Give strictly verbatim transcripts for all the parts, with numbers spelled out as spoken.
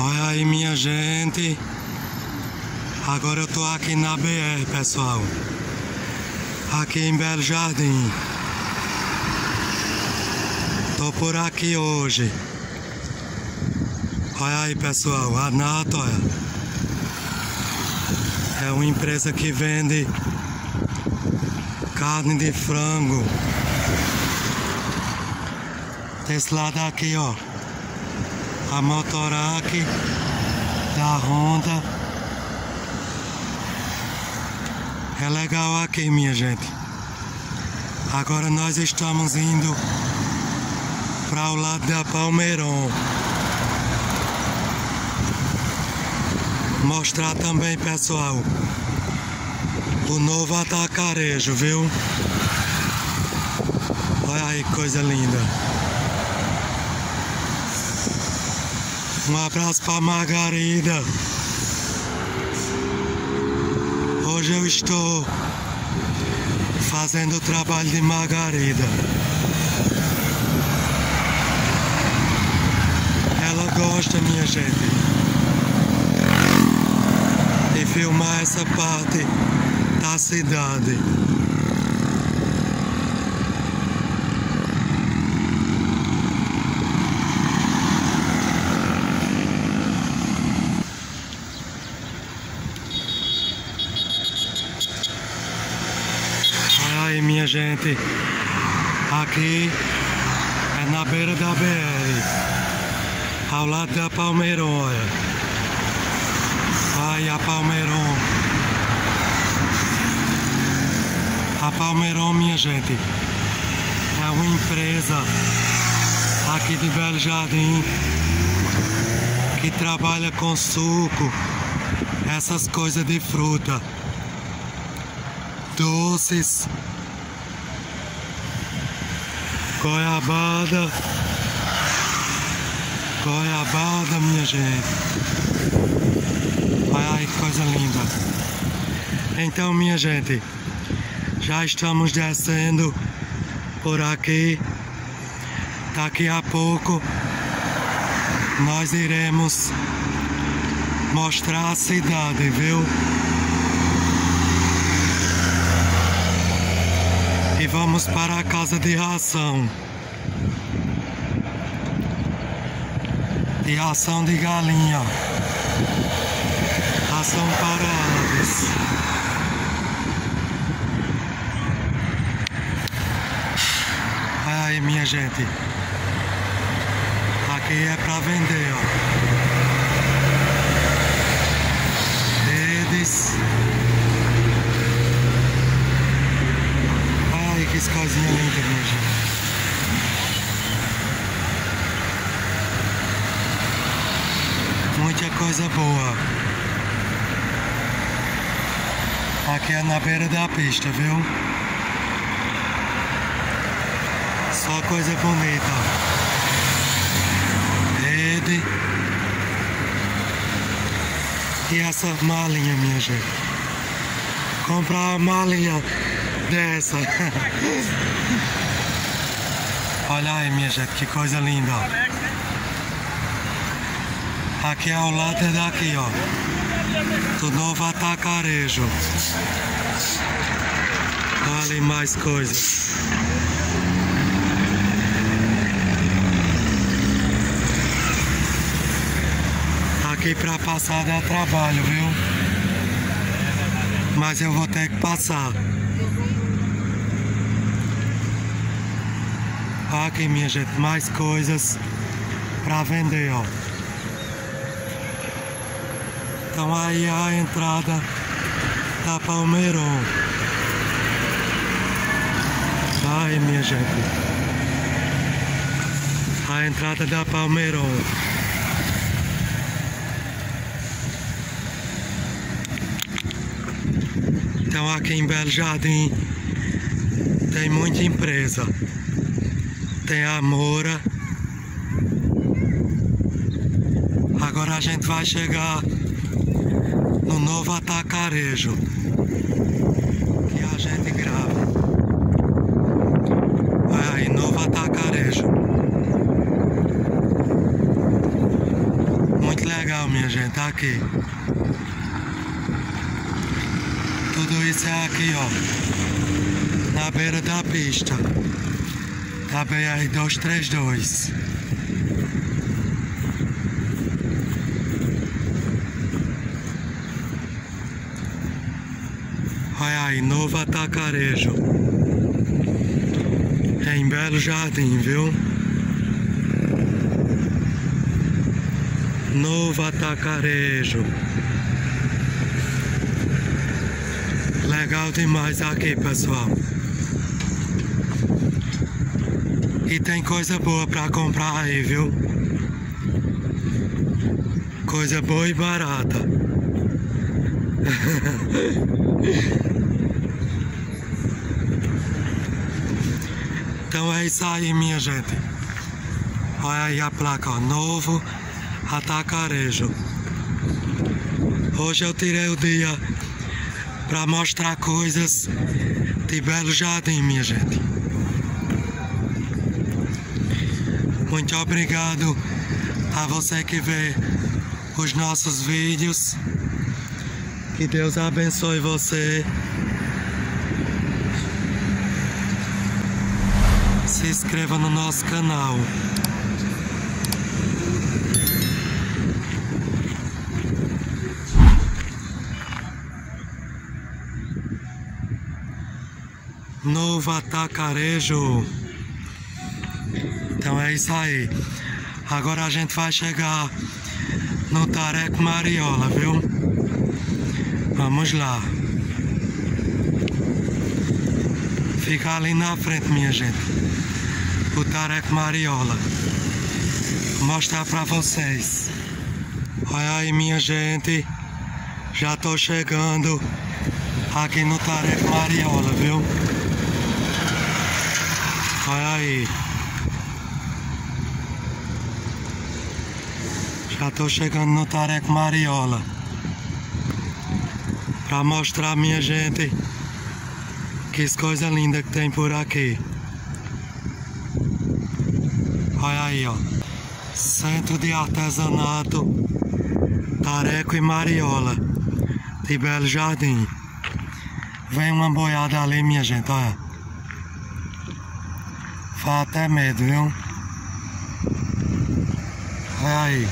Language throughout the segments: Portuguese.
Olha aí, minha gente. Agora eu tô aqui na B R, pessoal. Aqui em Belo Jardim. Tô por aqui hoje. Olha aí, pessoal, a Nato, olha. É uma empresa que vende carne de frango. Desse lado aqui, ó, a Motorac da Honda. É legal aqui, minha gente. Agora nós estamos indo para o lado da Palmeiron. Mostrar também, pessoal, o novo atacarejo, viu? Olha aí que coisa linda. Um abraço para Margarida. Hoje eu estou fazendo o trabalho de Margarida. Ela gosta, minha gente, de filmar essa parte da cidade. Olha aí, minha gente, aqui é na beira da B R, ao lado da Palmeiron, olha. Aí a Palmeiron. A Palmeiron, minha gente, é uma empresa aqui de Belo Jardim que trabalha com suco, essas coisas de fruta, doces, goiabada, goiabada, minha gente. Olha aí que coisa linda. Então, minha gente, já estamos descendo por aqui. Daqui a pouco nós iremos mostrar a cidade, viu? E vamos para a casa de ração. De ração de galinha. Ração para aves. Olha aí, minha gente. Aqui é para vender, ó. Redes. Olha aí que coisinha linda, minha gente. Muita coisa boa. Aqui é na beira da pista, viu? Só coisa bonita. Rede. E essa malinha, minha gente. Comprar uma malinha dessa. Olha aí, minha gente, que coisa linda. Aqui ao lado é daqui, ó, do novo atacarejo. Olha ali mais coisas. Aqui pra passar dá trabalho, viu? Mas eu vou ter que passar. Aqui, minha gente, mais coisas pra vender, ó. Então aí é a entrada da Palmeiron. Aí, minha gente, a entrada da Palmeiron. Então aqui em Belo Jardim tem muita empresa. Tem a Moura. Agora a gente vai chegar no novo atacarejo que a gente grava. Olha aí, novo atacarejo. Muito legal. gente, aqui. Tudo isso é aqui, ó, na beira da pista da B R duzentos e trinta e dois. Olha aí, novo atacarejo em Belo Jardim, viu? Novo atacarejo. Legal demais aqui, pessoal. E tem coisa boa pra comprar aí, viu? Coisa boa e barata. Então é isso aí, minha gente. Olha aí a placa, ó, novo atacarejo. Hoje eu tirei o dia para mostrar coisas de Belo Jardim, minha gente. Muito obrigado a você que vê os nossos vídeos. Que Deus abençoe você. Se inscreva no nosso canal. Novo atacarejo. Então é isso aí. Agora a gente vai chegar no Tareco Mariola, viu? Vamos lá. Fica ali na frente, minha gente. O Tareco Mariola. Vou mostrar pra vocês. Olha aí, minha gente. Já tô chegando aqui no Tareco Mariola, viu? Olha aí. Já tô chegando no Tareco Mariola. Pra mostrar, minha gente, que coisa linda que tem por aqui. Olha aí, ó. Centro de Artesanato Tareco e Mariola de Belo Jardim. Vem uma boiada ali, minha gente, olha. Faz até medo, viu? Olha aí.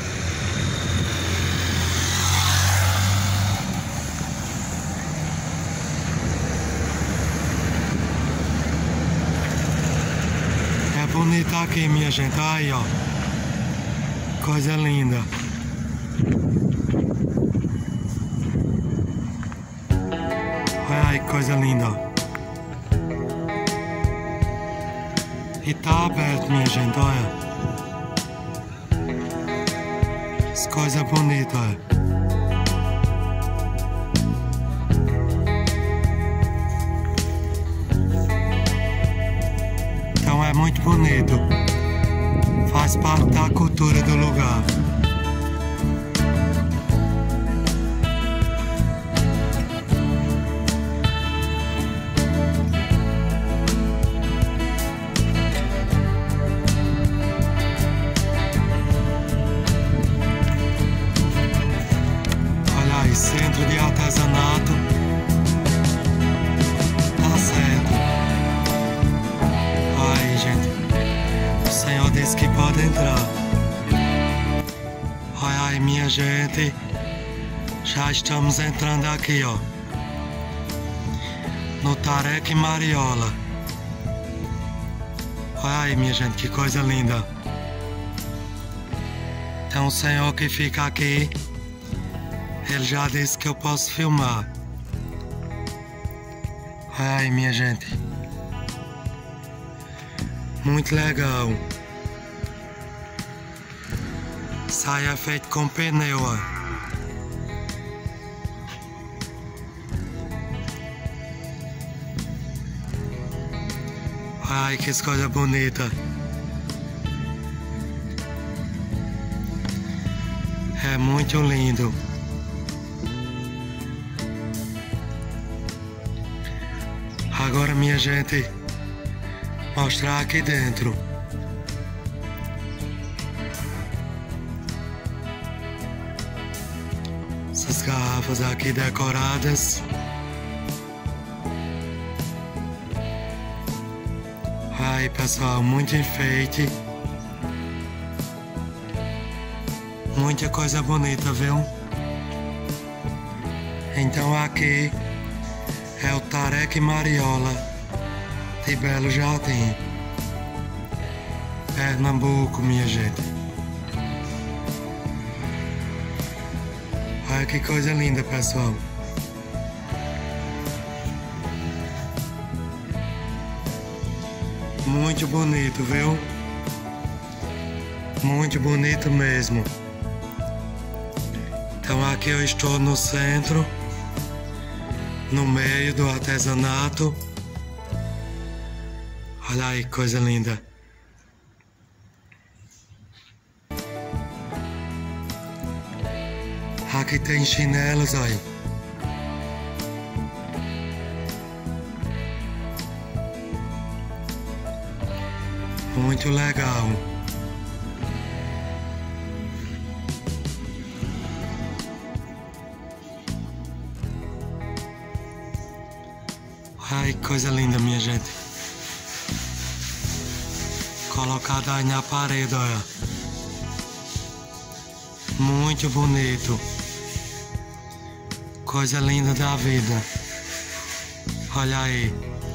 É bonito aqui, minha gente. Olha aí, ó. Coisa linda. Olha aí, coisa linda, ó. E tá aberto, minha gente, olha. Essa coisa bonita, olha. Então é muito bonito. Faz parte da cultura do lugar. Centro de Artesanato. Tá certo. Aí, gente. O senhor disse que pode entrar. Olha aí, minha gente. Já estamos entrando aqui, ó. No Tareco e Mariola. Olha aí, minha gente, que coisa linda. Tem um senhor que fica aqui. Ele já disse que eu posso filmar. Ai, minha gente. Muito legal. Saia feito com pneu, ó. Ai, que coisa bonita. É muito lindo. Agora, minha gente, mostrar aqui dentro. Essas garrafas aqui decoradas. Aí pessoal, muito enfeite. Muita coisa bonita, viu? Então aqui é o Tarek Mariola de Belo Jardim, Pernambuco, minha gente. Olha que coisa linda, pessoal. Muito bonito, viu? Muito bonito mesmo. Então aqui eu estou no centro, no meio do artesanato. Olha aí, coisa linda. Aqui tem chinelos, olha. Muito legal. Ai, coisa linda, minha gente. Colocado aí na parede, olha. Muito bonito. Coisa linda da vida. Olha aí.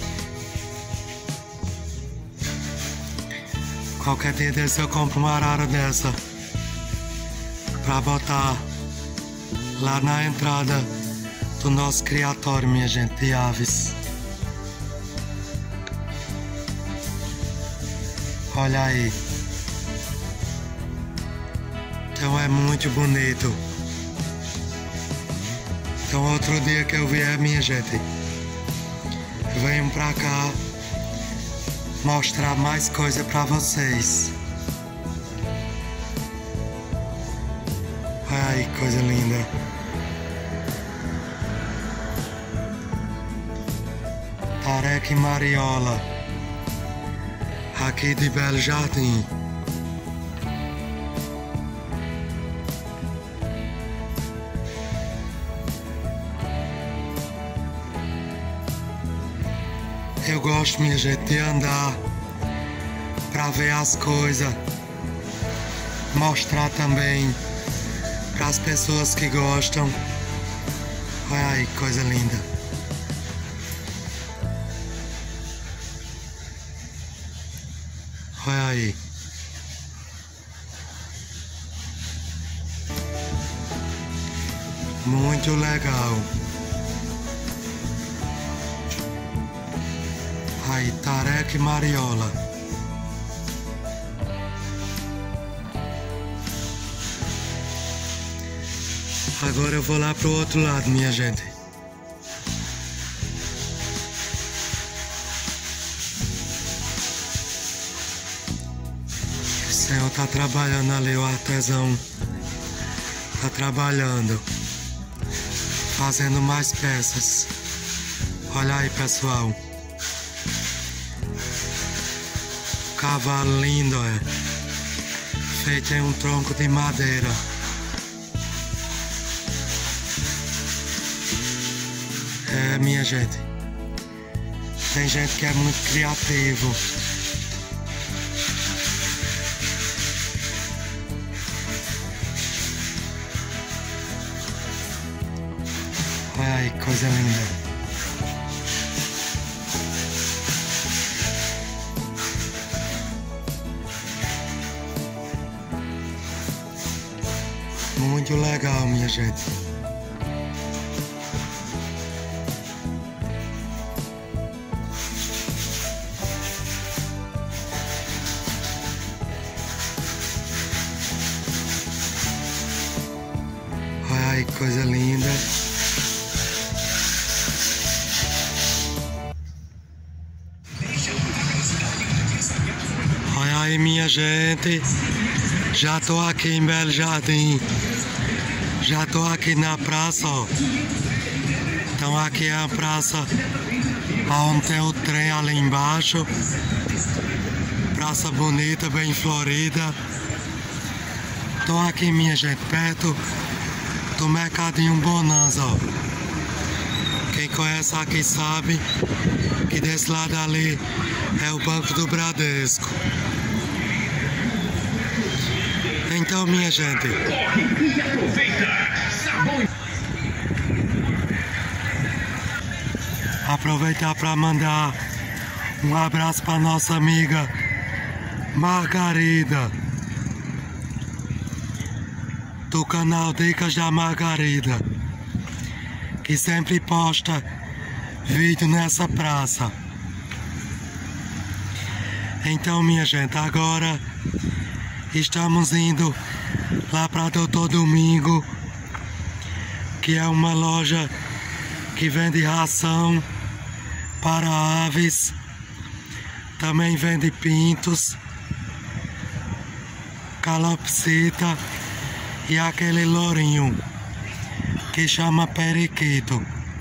Qualquer dia desse eu compro uma arara dessa pra botar lá na entrada do nosso criatório, minha gente, de aves. Olha aí. Então é muito bonito. Então outro dia que eu vier, minha gente, venho pra cá mostrar mais coisa pra vocês. Ai, coisa linda. Tarek Mariola, aqui de Belo Jardim. Eu gosto, minha gente, de andar pra ver as coisas, mostrar também para as pessoas que gostam. Olha aí, coisa linda. Olha aí. Muito legal. Aí, Tarek Mariola. Agora eu vou lá pro outro lado, minha gente. O senhor tá trabalhando ali, o artesão tá trabalhando, fazendo mais peças. Olha aí, pessoal. Cavalo lindo, é. Feito em um tronco de madeira. É, minha gente. Tem gente que é muito criativo. Olha aí, coisa linda. Muito legal, minha gente. Olha aí, coisa linda. Olha aí, minha gente. Já tô aqui em Belo Jardim. Já tô aqui na praça, ó. Então aqui é a praça onde tem o trem ali embaixo. Praça bonita, bem florida. Tô aqui, minha gente, perto do Mercadinho Bonanza, ó. Quem conhece aqui sabe que desse lado ali é o Banco do Bradesco. Então, minha gente, aproveitar para mandar um abraço para nossa amiga Margarida, do canal Dicas da Margarida, que sempre posta vídeo nessa praça. Então, minha gente, agora estamos indo lá para Doutor Domingo, que é uma loja que vende ração para aves, também vende pintos, calopsita e aquele lourinho que chama periquito.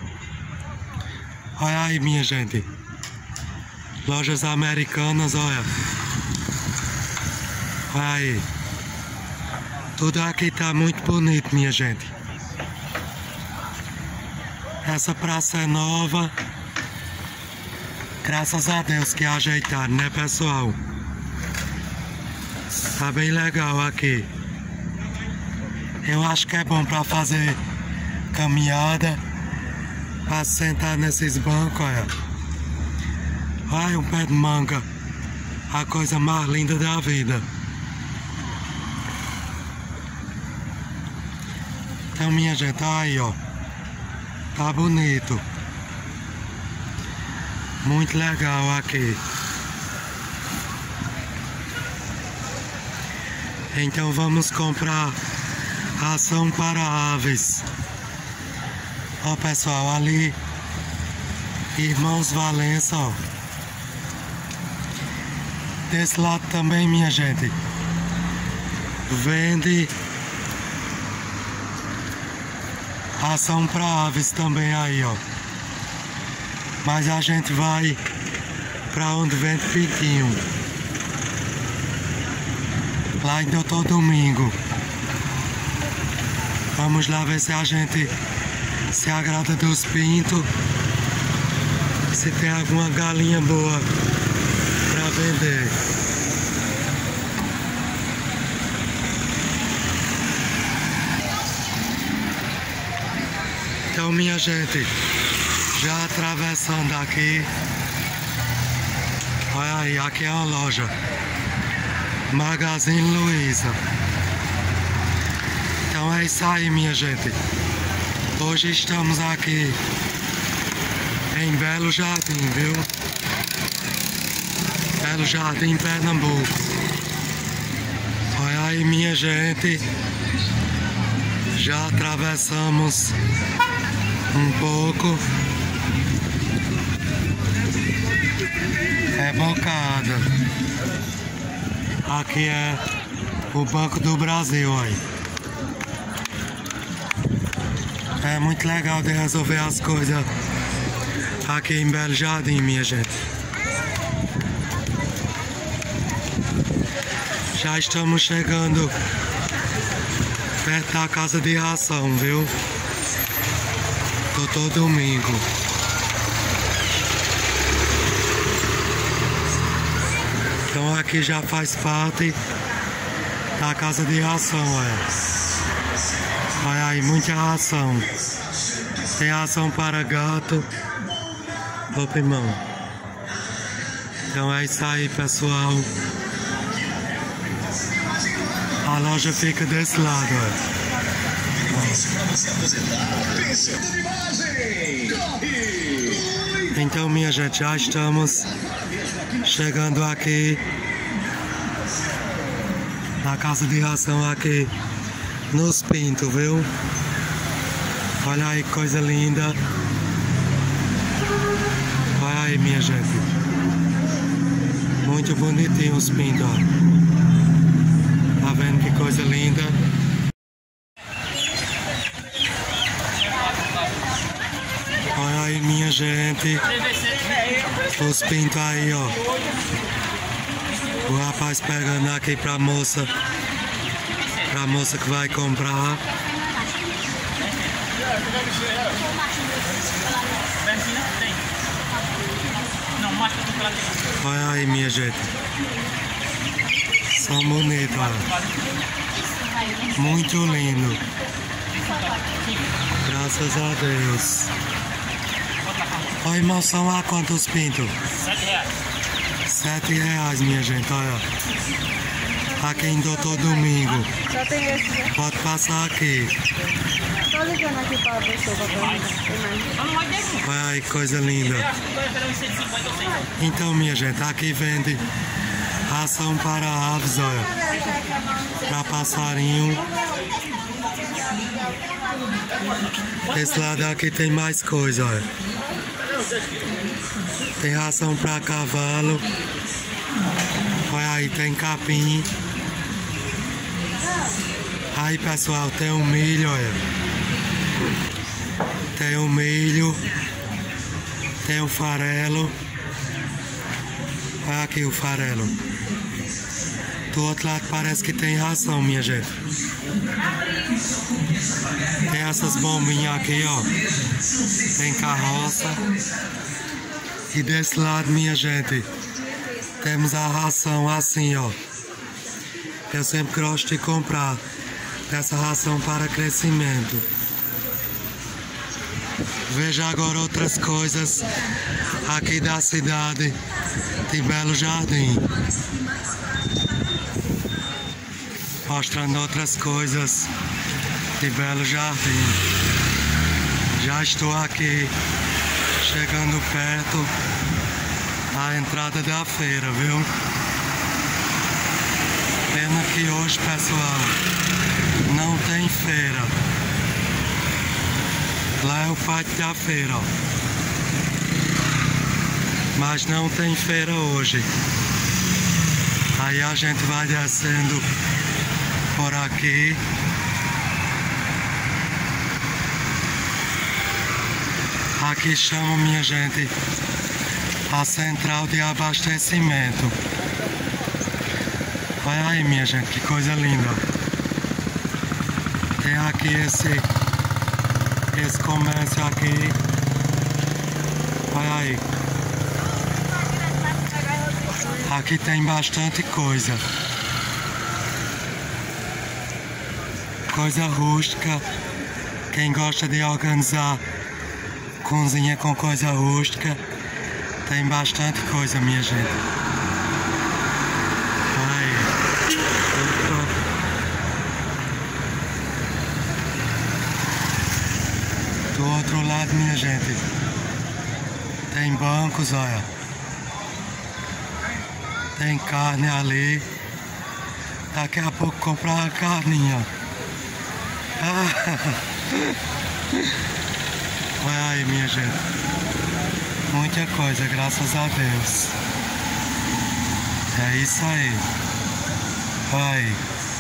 Olha aí, minha gente, lojas americanas, olha. Olha aí, tudo aqui tá muito bonito, minha gente. Essa praça é nova, graças a Deus que ajeitaram, né, pessoal? Tá bem legal aqui. Eu acho que é bom para fazer caminhada, para sentar nesses bancos, olha. Olha um pé de manga, a coisa mais linda da vida. Então, minha gente, aí, ó, tá bonito, muito legal aqui. Então vamos comprar ração para aves. Ó, pessoal, ali Irmãos Valença, ó. Desse lado também, minha gente, vende ração para aves também aí, ó. Mas a gente vai para onde vende pintinho, lá em Doutor Domingo. Vamos lá ver se a gente se agrada dos pintos, se tem alguma galinha boa para vender. Então, minha gente, já atravessando aqui, olha aí, aqui é uma loja Magazine Luiza. Então é isso aí, minha gente. Hoje estamos aqui em Belo Jardim, viu? Belo Jardim, Pernambuco. Olha aí, minha gente, já atravessamos um pouco. É bocada. Aqui é o Banco do Brasil, aí. É muito legal de resolver as coisas aqui em Belo Jardim, minha gente. Já estamos chegando perto da casa de ração, viu? Doutor Domingo. Então aqui já faz parte da casa de ração, olha. Olha aí, muita ração. Tem ração para gato. Opa, irmão. Então é isso aí, pessoal. A loja fica desse lado, olha. Então, minha gente, já estamos chegando aqui na casa de ração aqui nos Pintos, viu? Olha aí que coisa linda. Olha aí, minha gente, muito bonitinho os Pintos, ó. Tá vendo que coisa linda? Olha aí, minha gente, os Pintos aí, ó. O rapaz pegando aqui pra moça, pra moça que vai comprar. Olha aí, minha gente. São bonitos, olha. Muito lindo. Graças a Deus. Olha, irmão, são lá quantos pintos? Sete reais. Sete reais, minha gente, olha. Aqui em Doutor Domingo. Só tem esse, né? Pode passar aqui. Só ligando aqui para a pessoa para perguntar. Tem mais? Olha aí, coisa linda. Então, minha gente, aqui vende ração para aves, olha. Para passarinho. Esse lado aqui tem mais coisa, olha. Tem ração para cavalo. Olha aí, tem capim. Aí, pessoal, tem o milho, olha. Tem o milho. Tem o farelo. Olha aqui o farelo. Do outro lado parece que tem ração, minha gente. Tem essas bombinhas aqui, ó. Tem carroça. E desse lado, minha gente, temos a ração assim, ó. Eu sempre gosto de comprar essa ração para crescimento. Veja agora outras coisas aqui da cidade de Belo Jardim. Mostrando outras coisas de Belo Jardim. Já estou aqui, chegando perto da entrada da feira, viu? Pena que hoje, pessoal, não tem feira. Lá é o pátio da feira, ó. Mas não tem feira hoje. Aí a gente vai descendo por aqui. Aqui chama, minha gente, a central de abastecimento. Olha aí, minha gente, que coisa linda. Tem aqui esse, esse comércio aqui. Olha aí. Aqui tem bastante coisa. Coisa rústica. Quem gosta de organizar cozinha com coisa rústica, tem bastante coisa, minha gente. Aí. Do outro lado, minha gente, tem bancos, olha. Tem carne ali. Daqui a pouco comprar uma carninha. Ah. Olha aí, minha gente. Muita coisa, graças a Deus. É isso aí. Olha aí.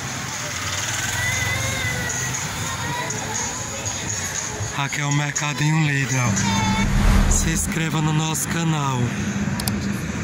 Aqui é o Mercadinho Líder. Se inscreva no nosso canal.